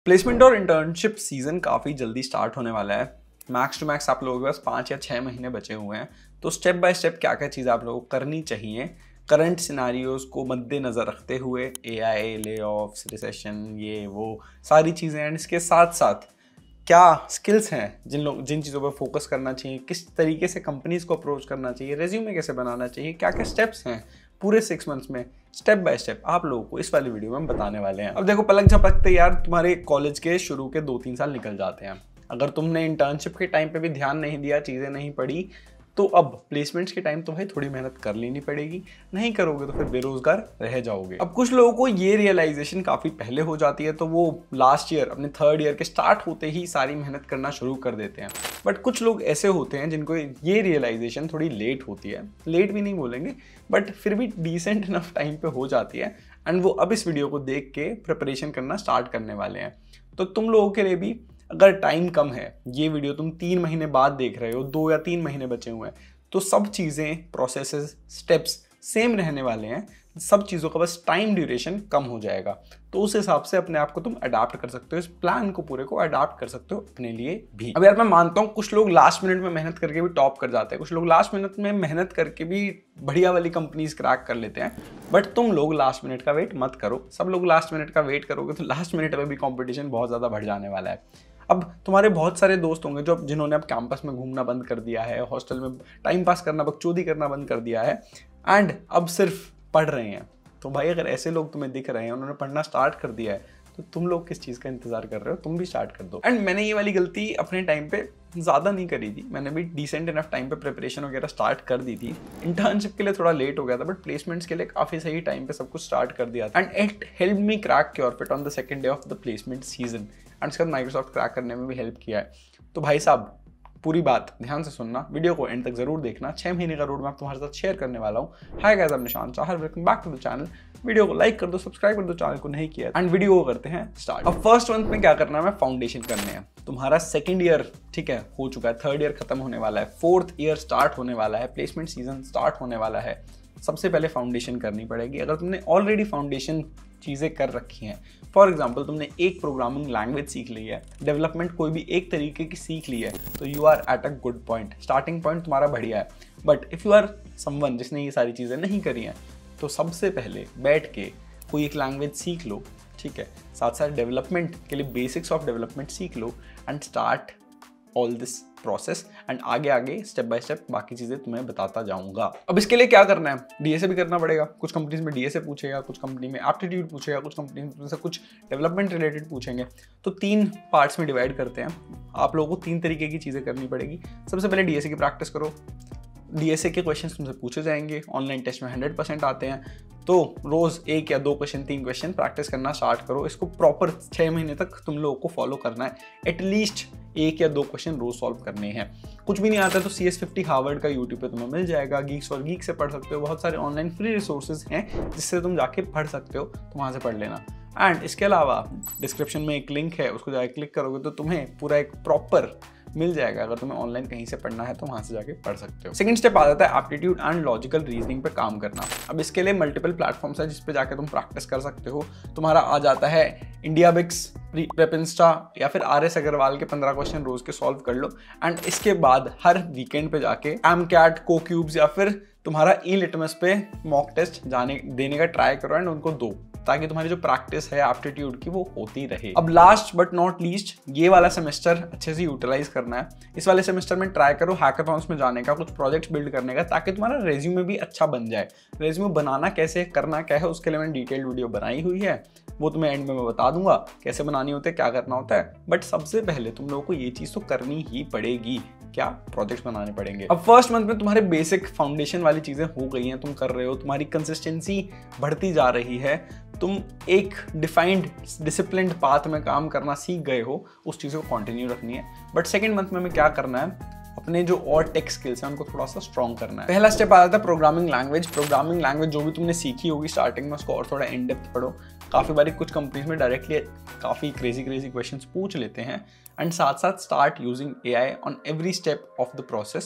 Placement और internship season काफ़ी जल्दी स्टार्ट होने वाला है। मैक्स टू मैक्स आप लोगों के पास 5 या 6 महीने बचे हुए हैं। तो स्टेप बाय स्टेप क्या क्या चीज़ें आप लोगों को करनी चाहिए करंट सिनारियोज को मद्देनज़र रखते हुए, एआई, ले ऑफ्स, रिसेशन, ये वो सारी चीज़ें, एंड इसके साथ साथ क्या स्किल्स हैं जिन चीज़ों पर फोकस करना चाहिए, किस तरीके से कंपनीज को अप्रोच करना चाहिए, रेज्यूमे कैसे बनाना चाहिए, क्या क्या स्टेप्स हैं पूरे 6 मंथ्स में स्टेप बाय स्टेप आप लोगों को इस वाली वीडियो में हम बताने वाले हैं। अब देखो, पलक झपकते यार तुम्हारे कॉलेज के शुरू के 2-3 साल निकल जाते हैं। अगर तुमने इंटर्नशिप के टाइम पे भी ध्यान नहीं दिया, चीज़ें नहीं पढ़ी, तो अब प्लेसमेंट्स के टाइम तो भाई थोड़ी मेहनत कर लेनी पड़ेगी। नहीं करोगे तो फिर बेरोजगार रह जाओगे। अब कुछ लोगों को ये रियलाइजेशन काफ़ी पहले हो जाती है, तो वो लास्ट ईयर अपने 3rd ईयर के स्टार्ट होते ही सारी मेहनत करना शुरू कर देते हैं। बट कुछ लोग ऐसे होते हैं जिनको ये रियलाइजेशन थोड़ी लेट होती है। लेट भी नहीं बोलेंगे, बट फिर भी डिसेंट इनफ टाइम पे हो जाती है, एंड वो अब इस वीडियो को देख के प्रिपरेशन करना स्टार्ट करने वाले हैं। तो तुम लोगों के लिए भी, अगर टाइम कम है, ये वीडियो तुम 3 महीने बाद देख रहे हो, 2 या 3 महीने बचे हुए हैं, तो सब चीज़ें, प्रोसेसेस, स्टेप्स सेम रहने वाले हैं। सब चीज़ों का बस टाइम ड्यूरेशन कम हो जाएगा। तो उस हिसाब से अपने आप को तुम अडाप्ट कर सकते हो, इस प्लान को पूरे को अडाप्ट कर सकते हो अपने लिए भी। अब यार मैं मानता हूँ कुछ लोग लास्ट मिनट में मेहनत करके भी टॉप कर जाते हैं, कुछ लोग लास्ट मिनट में मेहनत करके भी बढ़िया वाली कंपनीज क्रैक कर लेते हैं। बट तुम लोग लास्ट मिनट का वेट मत करो। सब लोग लास्ट मिनट का वेट करोगे तो लास्ट मिनट में भी कॉम्पिटिशन बहुत ज़्यादा बढ़ जाने वाला है। अब तुम्हारे बहुत सारे दोस्त होंगे जिन्होंने अब कैंपस में घूमना बंद कर दिया है, हॉस्टल में टाइम पास करना, बकचोदी करना बंद कर दिया है, एंड अब सिर्फ पढ़ रहे हैं। तो भाई अगर ऐसे लोग तुम्हें दिख रहे हैं, उन्होंने पढ़ना स्टार्ट कर दिया है, तो तुम लोग किस चीज़ का इंतजार कर रहे हो? तुम भी स्टार्ट कर दो। एंड मैंने ये वाली गलती अपने टाइम पे ज़्यादा नहीं करी थी। मैंने भी डिसेंट इनफ टाइम पे प्रिपरेशन वगैरह स्टार्ट कर दी थी। इंटर्नशिप के लिए थोड़ा लेट हो गया था, बट प्लेसमेंट्स के लिए काफ़ी सही टाइम पे सब कुछ स्टार्ट कर दिया था। And it help me crack Curefit on the 2nd day of the placement season, and उसके बाद माइक्रोसॉफ्ट क्रैक करने में भी हेल्प किया है। तो भाई साहब, पूरी बात ध्यान से सुनना, वीडियो को एंड तक जरूर देखना। 6 महीने का रोड मैप तुम्हारे साथ शेयर करने वाला हूँ। Hi guys, I am Nishan Chahar, welcome back to the channel. Video को लाइक कर दो, सब्सक्राइब कर दो चैनल को नहीं किया, एंड वीडियो को करते हैं स्टार्ट। अब फर्स्ट मंथ में क्या करना है, मैं फाउंडेशन करने हैं। तुम्हारा 2nd ईयर ठीक है हो चुका है, 3rd ईयर खत्म होने वाला है, 4th ईयर स्टार्ट होने वाला है, प्लेसमेंट सीजन स्टार्ट होने वाला है। सबसे पहले फाउंडेशन करनी पड़ेगी। अगर तुमने ऑलरेडी फाउंडेशन चीज़ें कर रखी हैं, फॉर एग्जाम्पल तुमने एक प्रोग्रामिंग लैंग्वेज सीख ली है, डेवलपमेंट कोई भी एक तरीके की सीख ली है, तो you are at a good point. Starting point तुम्हारा बढ़िया है। But if you are someone जिसने ये सारी चीज़ें नहीं करी हैं, तो सबसे पहले बैठ के कोई एक लैंग्वेज सीख लो, ठीक है, साथ साथ डेवलपमेंट के लिए बेसिक्स ऑफ डेवलपमेंट सीख लो, and start all this process. And आगे आगे स्टेप बाय स्टेप बाकी चीज़ें तुम्हें बताता जाऊंगा। अब इसके लिए क्या करना है, डीएसए भी करना पड़ेगा। कुछ कंपनीज में डीएसए पूछेगा, कुछ कंपनी में एप्टीट्यूड पूछेगा, कुछ कंपनी में से कुछ डेवलपमेंट रिलेटेड पूछेंगे। तो 3 पार्ट्स में डिवाइड करते हैं। आप लोगों को 3 तरीके की चीज़ें करनी पड़ेगी। सबसे पहले डीएसए की प्रैक्टिस करो। डीएसए के क्वेश्चंस तुमसे पूछे जाएंगे, ऑनलाइन टेस्ट में 100% आते हैं। तो रोज़ 1 या 2 क्वेश्चन, 3 क्वेश्चन प्रैक्टिस करना स्टार्ट करो। इसको प्रॉपर 6 महीने तक तुम लोगों को फॉलो करना है। एटलीस्ट 1 या 2 क्वेश्चन रोज सॉल्व करने हैं। कुछ भी नहीं आता तो CS50 हार्वर्ड का यूट्यूब पे तुम्हें मिल जाएगा। गीक्स और गीक से पढ़ सकते हो। बहुत सारे ऑनलाइन फ्री रिसोर्सेज हैं जिससे तुम जाके पढ़ सकते हो, तो वहाँ से पढ़ लेना। एंड इसके अलावा डिस्क्रिप्शन में एक लिंक है, उसको जाके क्लिक करोगे तो तुम्हें पूरा एक प्रॉपर मिल जाएगा। अगर तुम्हें ऑनलाइन कहीं से पढ़ना है तो वहाँ से जाके पढ़ सकते हो। सेकंड स्टेप आ जाता है एप्टीट्यूड एंड लॉजिकल रीजनिंग पे काम करना। अब इसके लिए मल्टीपल प्लेटफॉर्म्स है जिस पे जाके तुम प्रैक्टिस कर सकते हो। तुम्हारा आ जाता है इंडिया बिक्स, प्रेपिंस्टा, या फिर RS अग्रवाल के 15 क्वेश्चन रोज के सॉल्व कर लो। एंड इसके बाद हर वीकेंड पे जाके एमकैट, कोक्यूब्स या फिर तुम्हारा ई-लिटमस पे मॉक टेस्ट देने का ट्राई करो एंड उनको दो, ताकि तुम्हारी जो प्रैक्टिस है एप्टीट्यूड की वो होती रहे। अब लास्ट बट नॉट लीस्ट, ये वाला सेमेस्टर अच्छे से यूटिलाइज करना है। इस वाले सेमेस्टर में ट्राई करो हैकाथॉन्स में जाने का, कुछ प्रोजेक्ट्स बिल्ड करने का, ताकि तुम्हारा रेज्यूमे भी अच्छा बन जाए। रेज्यूमे बनाना कैसे, करना क्या है, उसके लिए मैंने डिटेल्ड वीडियो बनाई हुई है, वो तुम्हें एंड में मैं बता दूंगा कैसे बनानी होती है, क्या करना होता है। बट सबसे पहले तुम लोगों को ये चीज़ तो करनी ही पड़ेगी। क्या? प्रोजेक्ट्स बनाने पड़ेंगे। अब फर्स्ट मंथ में तुम्हारे बेसिक फाउंडेशन वाली चीज़ें हो गई हैं, तुम कर रहे हो, तुम्हारी कंसिस्टेंसी बढ़ती जा रही है, तुम एक डिफाइंड डिसिप्लिन्ड पाथ में काम करना सीख गए हो, उस चीज़ को कंटिन्यू रखनी है। बट 2nd मंथ में हमें क्या करना है, अपने जो और टेक स्किल्स हैं उनको थोड़ा सा स्ट्रॉन्ग करना है। पहला स्टेप आ जाता है प्रोग्रामिंग लैंग्वेज। प्रोग्रामिंग लैंग्वेज जो भी तुमने सीखी होगी स्टार्टिंग में, उसको और थोड़ा इन डेप्थ पढ़ो। काफ़ी बारी कुछ कंपनीज में डायरेक्टली काफ़ी क्रेजी क्वेश्चंस पूछ लेते हैं। एंड साथ साथ start using AI on every step of the process.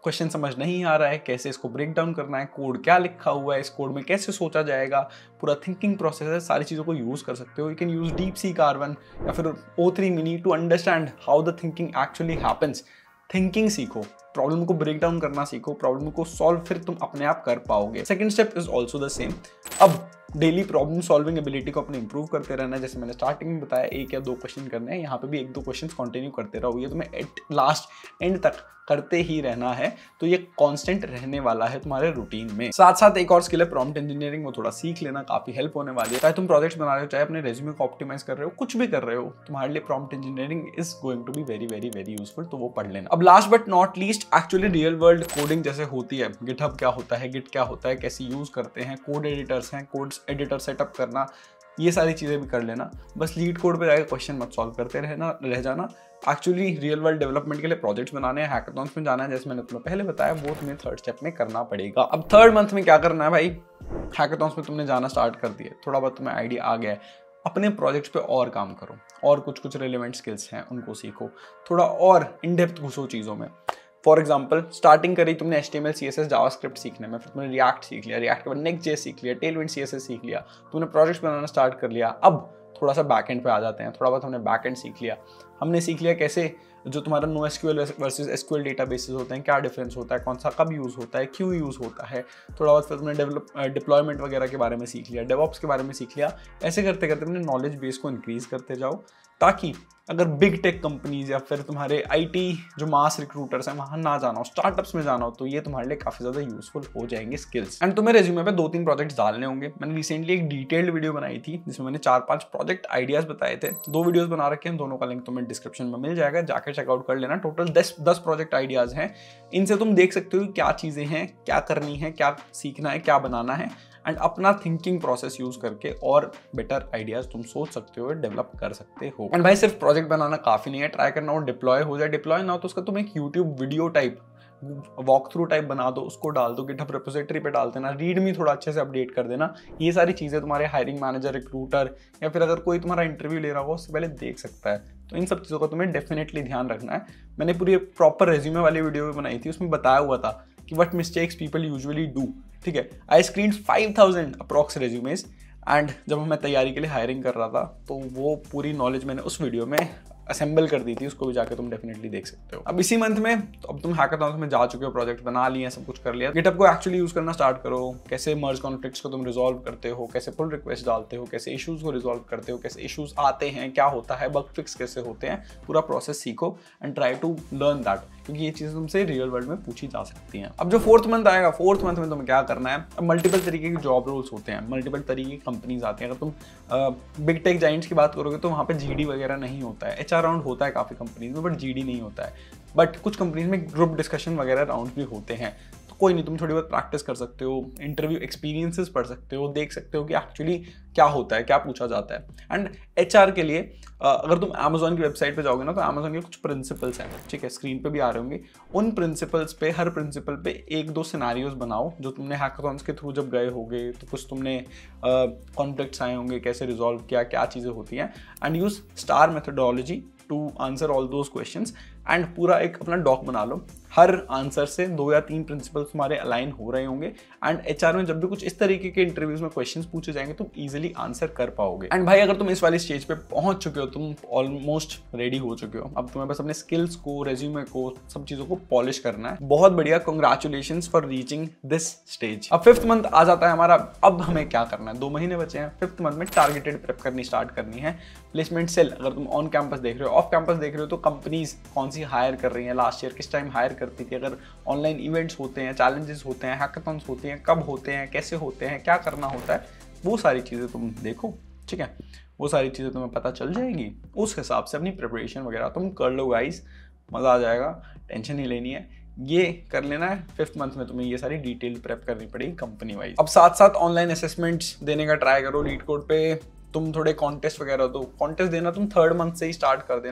Question समझ नहीं आ रहा है, कैसे इसको ब्रेक डाउन करना है, कोड क्या लिखा हुआ है, इस कोड में कैसे सोचा जाएगा, पूरा थिंकिंग प्रोसेस है, सारी चीज़ों को यूज़ कर सकते हो। You can use DeepSeek R1 या फिर O3 Mini to understand how the thinking actually happens. Thinking सीखो, प्रॉब्लम को ब्रेक डाउन करना सीखो, प्रॉब्लम को सॉल्व फिर तुम अपने आप कर पाओगे। Second step is also the same. अब डेली प्रॉब्लम सॉल्विंग एबिलिटी को अपने इंप्रूव करते रहना है। जैसे मैंने स्टार्टिंग में बताया 1 या 2 क्वेश्चन करने हैं, यहाँ पे भी 1-2 क्वेश्चन कंटिन्यू करते रहो। ये तुम्हें एट लास्ट एंड तक करते ही रहना है, तो ये कांस्टेंट रहने वाला है तुम्हारे रूटीन में। साथ साथ एक और स्किल है प्रॉम्प्ट इंजीनियरिंग, वो थोड़ा सीख लेना, काफी हेल्प होने वाली है। चाहे तुम प्रोजेक्ट्स बना रहे हो, चाहे अपने रेज्यूमे को ऑप्टिमाइज कर रहे हो, कुछ भी कर रहे हो, तुम्हारे लिए prompt engineering is going to be very very very useful, तो वो पढ़ लेना। अब last but not least, actually real world coding जैसे होती है, गिटहब क्या होता है, गिट क्या होता है, कैसे यूज करते हैं, कोड एडिटर्स हैं, कोड एडिटर सेटअप करना, ये सारी चीज़ें भी कर लेना। बस लीड कोड पे जाकर क्वेश्चन मत सॉल्व करते रह जाना। एक्चुअली रियल वर्ल्ड डेवलपमेंट के लिए प्रोजेक्ट्स बनाने हैं, हैकाथॉन्स में जाना है, जैसे मैंने तुम्हें पहले बताया, वो तुम्हें थर्ड स्टेप में करना पड़ेगा। अब थर्ड मंथ में क्या करना है भाई, हैकाथॉन्स में तुमने जाना स्टार्ट कर दिया, थोड़ा बहुत तुम्हें आइडिया आ गया है, अपने प्रोजेक्ट्स पे और काम करो, और कुछ रिलेवेंट स्किल्स हैं उनको सीखो, थोड़ा और इन डेप्थ घुसो चीज़ों में। फॉर एग्जाम्पल स्टार्टिंग करी तुमने HTML CSS जावास्क्रिप्ट सीखने में, फिर तुमने रिएक्ट सीख लिया, रिएक्ट के बाद Next.js सीख लिया, टेलविंड CSS सीख लिया, तुमने प्रोजेक्ट्स बनाना स्टार्ट कर लिया। अब थोड़ा सा बैकएंड पे आ जाते हैं, थोड़ा बहुत हमने बैकएंड सीख लिया, हमने सीख लिया कैसे जो तुम्हारा NoSQL वर्सेस SQL डेटाबेसेस होते हैं, क्या डिफरेंस होता है, कौन सा कब यूज़ होता है, क्यों यूज़ होता है, थोड़ा बहुत फिर तुमने डिप्लॉयमेंट वगैरह के बारे में सीख लिया, डेवऑप्स के बारे में सीख लिया। ऐसे करते करते अपने नॉलेज बेस को इंक्रीज करते जाओ, ताकि अगर बिग टेक कंपनीज या फिर तुम्हारे IT जो मास रिक्रूटर्स हैं वहाँ ना जाना हो, स्टार्टअप्स में जाना हो, तो ये तुम्हारे लिए काफ़ी ज़्यादा यूजफुल हो जाएंगे स्किल्स। एंड तुम्हें रेज्यूमे पे 2-3 प्रोजेक्ट्स डालने होंगे। मैंने रिसेंटली एक डिटेल्ड वीडियो बनाई थी जिसमें मैंने 4-5 प्रोजेक्ट आइडियाज बताए थे, 2 वीडियोस बना रखे हैं, दोनों का लिंक तुम्हें डिस्क्रिप्शन में मिल जाएगा, जाकर चेकआउट कर लेना। टोटल 10 प्रोजेक्ट आइडियाज हैं, इनसे तुम देख सकते हो क्या चीज़ें हैं, क्या करनी है, क्या सीखना है, क्या बनाना है, एंड अपना थिंकिंग प्रोसेस यूज करके और बेटर आइडियाज तुम सोच सकते हो, डेवलप कर सकते हो। एंड भाई सिर्फ प्रोजेक्ट बनाना काफी नहीं है, ट्राई करना हो डिप्लॉय हो जाए, डिप्लॉय ना हो तो उसका तुम एक YouTube video type walk through type बना दो, उसको डाल दो, गिटहब रिपोजिटरी पे डाल देना, रीडमी थोड़ा अच्छे से अपडेट कर देना। ये सारी चीज़ें तुम्हारे हायरिंग मैनेजर, रिक्रूटर या फिर अगर कोई तुम्हारा इंटरव्यू ले रहा हो उससे पहले देख सकता है। तो इन सब चीज़ों का तुम्हें डेफिनेटली ध्यान रखना है। मैंने पूरी प्रॉपर रेज्यूमे वाली वीडियो भी बनाई थी, उसमें बताया हुआ था कि what mistakes people usually do. ठीक है, I screened 5000 approx resumes, and जब मैं तैयारी के लिए हायरिंग कर रहा था तो वो पूरी नॉलेज मैंने उस वीडियो में असेंबल कर दी थी, उसको भी जाकर तुम डेफिनेटली देख सकते हो। अब इसी मंथ में तो अब तुम हैकाथॉन्स में जा चुके हो, प्रोजेक्ट बना लिए, सब कुछ कर लिया, गिटहब को एक्चुअली यूज करना स्टार्ट करो। कैसे मर्ज कॉन्फ्लिक्ट्स को तुम रिजॉल्व करते हो, कैसे पुल रिक्वेस्ट डालते हो, कैसे इश्यूज को रिजॉल्व करते हो, कैसे इश्यूज आते हैं, क्या होता है, बग फिक्स कैसे होते हैं, पूरा प्रोसेस सीखो and try to learn that, क्योंकि ये चीज़ें तुमसे रियल वर्ल्ड में पूछी जा सकती हैं। अब जो 4th मंथ आएगा, 4th मंथ में तुम्हें क्या करना है, अब मल्टीपल तरीके की जॉब रोल्स होते हैं, मल्टीपल तरीके की कंपनीज आती हैं। अगर तुम बिग टेक जाइंट्स की बात करोगे तो वहाँ पे GD वगैरह नहीं होता है, HR राउंड होता है काफ़ी कंपनीज में, बट GD नहीं होता है। बट कुछ कंपनीज में ग्रुप डिस्कशन वगैरह राउंड भी होते हैं, तो कोई नहीं, तुम थोड़ी बहुत प्रैक्टिस कर सकते हो, इंटरव्यू एक्सपीरियंसेस पढ़ सकते हो, देख सकते हो कि एक्चुअली क्या होता है, क्या पूछा जाता है। एंड HR के लिए अगर तुम Amazon की वेबसाइट पे जाओगे ना, तो Amazon के कुछ प्रिंसिपल्स हैं, ठीक है, स्क्रीन पे भी आ रहे होंगे। उन प्रिंसिपल्स पे, हर प्रिंसिपल पे 1-2 सिनेरियोज बनाओ जो तुमने हैकाथॉन्स के थ्रू जब गए होगे तो कुछ तुमने कॉन्फ्लिक्ट्स आए होंगे, कैसे रिजॉल्व किया, क्या चीज़ें होती हैं, and use STAR methodology to answer all those questions. And पूरा एक अपना डॉक बना लो, हर आंसर से 2 या 3 प्रिंसिपल्स तुम्हारे अलाइन हो रहे होंगे, एंड HR में जब भी कुछ इस तरीके के इंटरव्यूज में क्वेश्चंस पूछे जाएंगे तुम इजीली आंसर कर पाओगे। एंड भाई अगर तुम इस वाली स्टेज पे पहुंच चुके हो, तुम ऑलमोस्ट रेडी हो चुके हो, अब तुम्हें बस अपने स्किल्स को, रेज्यूमे को, सब चीजों को पॉलिश करना है। बहुत बढ़िया, congratulations for reaching this stage. अब 5th मंथ आ जाता है हमारा, अब हमें क्या करना है, 2 महीने बचे हैं। 5th मंथ में टारगेटेड प्रेप करनी स्टार्ट करनी है। प्लेसमेंट सेल, अगर तुम ऑन कैंपस देख रहे हो, ऑफ कैंपस देख रहे हो, तो कंपनीज कौन सी हायर कर रही हैं, लास्ट ईयर किस टाइम हायर करती थी, अगर ऑनलाइन इवेंट्स होते हैं, चैलेंजेस होते हैं, हैकाथॉन्स होते हैं, कब होते हैं, कैसे होते हैं, क्या करना होता है, वो सारी चीज़ें तुम देखो। ठीक है, वो सारी चीज़ें तुम्हें पता चल जाएगी, उस हिसाब से अपनी प्रिपरेशन वगैरह तुम कर लो गाइस, मज़ा आ जाएगा, टेंशन नहीं लेनी है, ये कर लेना है। 5th मंथ में तुम्हें ये सारी डिटेल प्रेप करनी पड़ेगी कंपनी वाइज। अब साथ साथ ऑनलाइन असेसमेंट्स देने का ट्राई करो। लीड कोड पे तुम थोड़े कॉन्टेस्ट वगैरह दो, कॉन्टेस्ट देना तुम 3rd मंथ से ही स्टार्ट कर देना।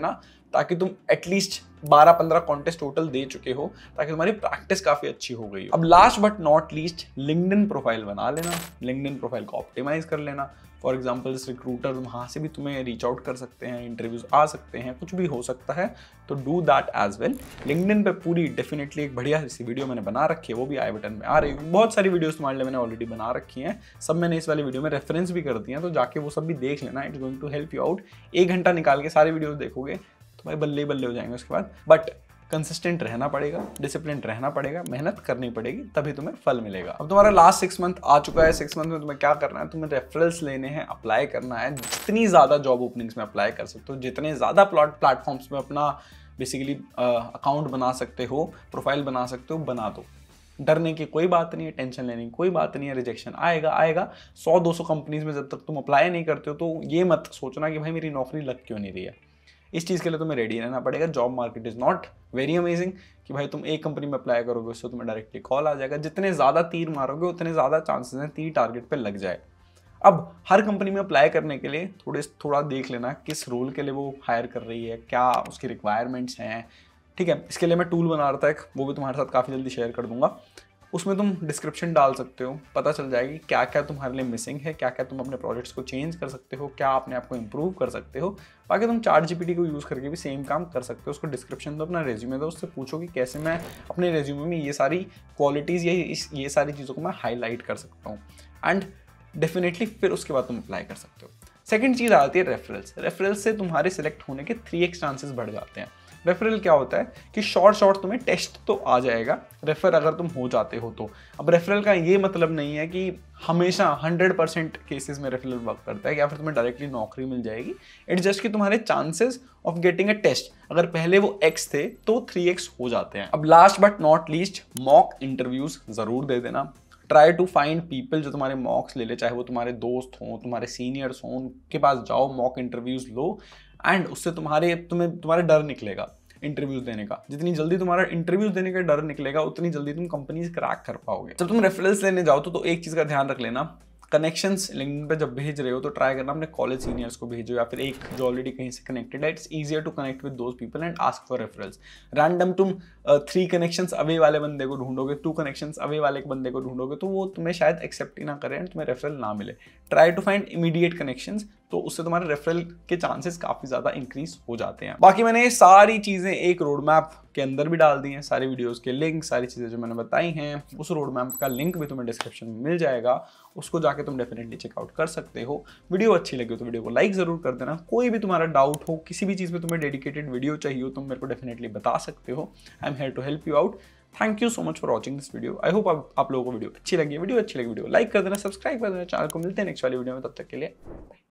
ताकि तुम एटलीस्ट 12-15 कॉन्टेस्ट टोटल दे चुके हो, ताकि तुम्हारी प्रैक्टिस काफी अच्छी हो गई हो। अब last but not least LinkedIn profile बना लेना, लिंक्डइन प्रोफाइल को ऑप्टिमाइज कर लेना। फॉर एग्जाम्पल रिक्रूटर वहाँ से भी तुम्हें रीच आउट कर सकते हैं, इंटरव्यूज आ सकते हैं, कुछ भी हो सकता है, तो do that as well. LinkedIn पे पूरी डेफिनेटली एक बढ़िया सी वीडियो मैंने बना रखी है, वो भी आई बटन में आ रही है। बहुत सारी वीडियोस तुम्हारे लिए मैंने ऑलरेडी बना रखी हैं, सब मैंने इस वाली वीडियो में रेफरेंस भी कर दिया है, तो जाके वो सब भी देख लेना। It's going to help you out. 1 घंटा निकाल के सारी वीडियोस देखोगे तो भाई बल्ले ही बल्ले हो जाएंगे उसके बाद। बट कंसिस्टेंट रहना पड़ेगा, डिसिप्लिन रहना पड़ेगा, मेहनत करनी पड़ेगी, तभी तुम्हें फल मिलेगा। अब तुम्हारा लास्ट 6 मंथ आ चुका है। 6 मंथ में तुम्हें क्या करना है, तुम्हें रेफरल्स लेने हैं, अप्लाई करना है। जितनी ज़्यादा जॉब ओपनिंग्स में अप्लाई कर सकते हो, जितने ज़्यादा प्लेटफॉर्म्स में अपना बेसिकली अकाउंट बना सकते हो, प्रोफाइल बना सकते हो, बना दो। डरने की कोई बात नहीं है, टेंशन लेने की कोई बात नहीं है। रिजेक्शन आएगा आएगा। 100-200 कंपनीज में जब तक तुम अप्लाई नहीं करते हो तो ये मत सोचना कि भाई मेरी नौकरी लग क्यों नहीं रही है। इस चीज़ के लिए तुम्हें रेडी रहना पड़ेगा। Job market is not very amazing कि भाई तुम एक कंपनी में अप्लाई करोगे उससे तुम्हें डायरेक्टली कॉल आ जाएगा। जितने ज़्यादा तीर मारोगे उतने ज़्यादा चांसेस हैं तीर टारगेट पे लग जाए। अब हर कंपनी में अप्लाई करने के लिए थोड़ा देख लेना किस रोल के लिए वो हायर कर रही है, क्या उसकी रिक्वायरमेंट्स हैं। ठीक है, इसके लिए मैं टूल बना रहा था एक, वो भी तुम्हारे साथ काफ़ी जल्दी शेयर कर दूंगा। उसमें तुम डिस्क्रिप्शन डाल सकते हो, पता चल जाएगी क्या क्या तुम्हारे लिए मिसिंग है, क्या क्या तुम अपने प्रोजेक्ट्स को चेंज कर सकते हो, क्या अपने आप को इम्प्रूव कर सकते हो। बाकी तुम ChatGPT को यूज़ करके भी सेम काम कर सकते हो। उसको डिस्क्रिप्शन दो, अपना रेज्यूमे दो, उससे पूछो कि कैसे मैं अपने रेज्यूमे में ये सारी क्वालिटीज़ ये सारी चीज़ों को मैं हाईलाइट कर सकता हूँ। एंड डेफिनेटली फिर उसके बाद तुम अप्लाई कर सकते हो। सेकेंड चीज़ आती है रेफरल्स। रेफरल्स से तुम्हारे सिलेक्ट होने के 3x चांसेस बढ़ जाते हैं। रेफरल क्या होता है कि शॉर्ट तुम्हें टेस्ट तो आ जाएगा रेफर अगर तुम हो जाते हो तो। अब रेफरल का ये मतलब नहीं है कि हमेशा 100% केसेस में रेफरल वर्क करता है या फिर तुम्हें डायरेक्टली नौकरी मिल जाएगी। इट्स जस्ट कि तुम्हारे chances of getting a test अगर पहले वो x थे तो 3x हो जाते हैं। अब last but not least mock interviews जरूर दे देना। ट्राई टू फाइंड पीपल जो तुम्हारे मॉक्स ले ले, चाहे वो तुम्हारे दोस्त हों, तुम्हारे सीनियर्स हों, उनके पास जाओ, मॉक इंटरव्यूज लो एंड उससे तुम्हारे डर निकलेगा इंटरव्यूज देने का। जितनी जल्दी तुम्हारा इंटरव्यूज देने का डर निकलेगा उतनी जल्दी तुम कंपनीज क्रैक कर पाओगे। जब तुम रेफरेंस लेने जाओ तो एक चीज का ध्यान रख लेना, कनेक्शंस लिंक्डइन पे जब भेज रहे हो तो ट्राई करना अपने कॉलेज सीनियर्स को भेजो या फिर एक जो ऑलरेडी कहीं से कनेक्टेड है। It's easier to connect with those people and ask for referrals. Random तुम 3 कनेक्शंस अवे वाले बंदे को ढूंढोगे, 2 कनेक्शंस अवे वाले बंदे को ढूंढोगे तो वो तुम्हें शायद एक्सेप्ट ही ना करें एंड तुम्हें रेफरल ना मिले। Try to find immediate connections, तो उससे तुम्हारे रेफरल के चांसेस काफी ज्यादा इंक्रीज हो जाते हैं। बाकी मैंने सारी चीजें एक रोड मैप के अंदर भी डाल दी हैं, सारी वीडियोस के लिंक, सारी चीजें जो मैंने बताई हैं उस रोड मैप का लिंक भी तुम्हें डिस्क्रिप्शन में मिल जाएगा। उसको जाके तुम डेफिनेटली चेकआउट कर सकते हो। वीडियो अच्छी लगी तो वीडियो को लाइक जरूर कर देना। कोई भी तुम्हारा डाउट हो, किसी भी चीज में तुम्हें डेडिकेटेड वीडियो चाहिए हो, तुम मेरे को डेफिनेटली बता सकते हो। I am here to help you out. Thank you so much for watching this video. I hope आप लोगों को वीडियो अच्छी लगी। वीडियो लाइक कर देना, सब्सक्राइब कर देना चैनल को। मिलते हैं नेक्स्ट वाली वीडियो में, तब तक के लिए।